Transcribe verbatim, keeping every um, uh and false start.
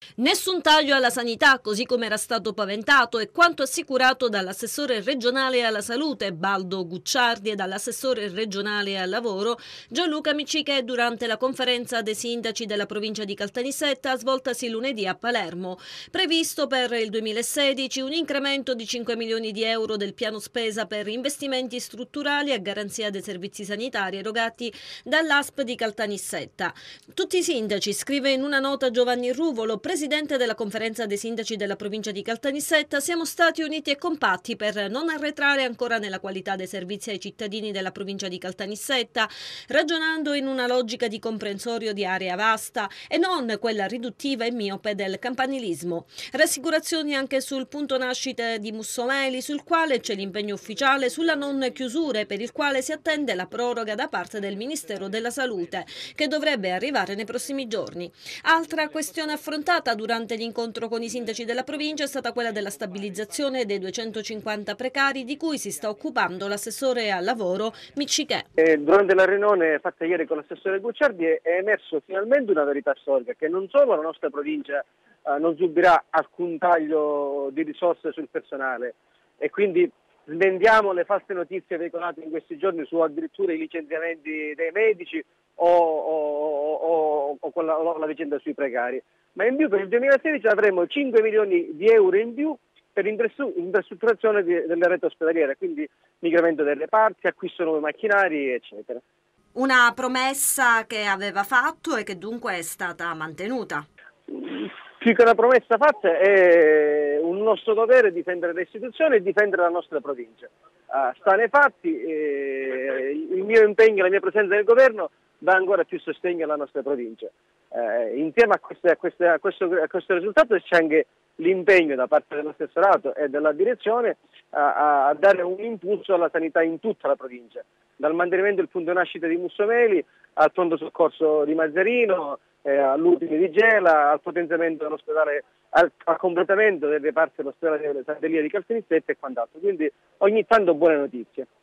Nessun taglio alla sanità, così come era stato paventato, e quanto assicurato dall'assessore regionale alla salute Baldo Gucciardi e dall'assessore regionale al lavoro Gianluca Miccichè durante la conferenza dei sindaci della provincia di Caltanissetta svoltasi lunedì a Palermo. Previsto per il duemilasedici un incremento di cinque milioni di euro del piano spesa per investimenti strutturali a garanzia dei servizi sanitari erogati dall'A S P di Caltanissetta. Tutti i sindaci, scrive in una nota Giovanni Ruvolo, presidente della conferenza dei sindaci della provincia di Caltanissetta, siamo stati uniti e compatti per non arretrare ancora nella qualità dei servizi ai cittadini della provincia di Caltanissetta, ragionando in una logica di comprensorio di area vasta e non quella riduttiva e miope del campanilismo. Rassicurazioni anche sul punto nascita di Mussomeli, sul quale c'è l'impegno ufficiale sulla non chiusura, per il quale si attende la proroga da parte del Ministero della Salute, che dovrebbe arrivare nei prossimi giorni. Altra questione affrontata durante l'incontro con i sindaci della provincia è stata quella della stabilizzazione dei duecentocinquanta precari di cui si sta occupando l'assessore al lavoro Miccichè. Eh, durante la riunione fatta ieri con l'assessore Gucciardi è emerso finalmente una verità storica, che non solo la nostra provincia eh, non subirà alcun taglio di risorse sul personale e quindi svendiamo le false notizie veicolate in questi giorni su addirittura i licenziamenti dei medici o, o, o, o con la, o la vicenda sui precari, ma in più per il duemilasedici avremo cinque milioni di euro in più per infrastrutturazione delle reti ospedaliere, quindi migramento dei reparti, acquisto di nuovi macchinari, eccetera. Una promessa che aveva fatto e che dunque è stata mantenuta. Più che una promessa fatta è un nostro dovere difendere le istituzioni e difendere la nostra provincia. Uh, sta nei fatti, eh, il mio impegno, la mia presenza nel governo dà ancora più sostegno alla nostra provincia. Eh, insieme a, queste, a, queste, a, questo, a questo risultato c'è anche l'impegno da parte dell'assessorato e della direzione a, a dare un impulso alla sanità in tutta la provincia, dal mantenimento del punto nascita di Mussomeli al pronto soccorso di Mazzarino, eh, all'Utile di Gela, al potenziamento dell'ospedale, al, al completamento del reparto dell'ospedale della Santeria di Caltanissetta e quant'altro. Quindi ogni tanto buone notizie.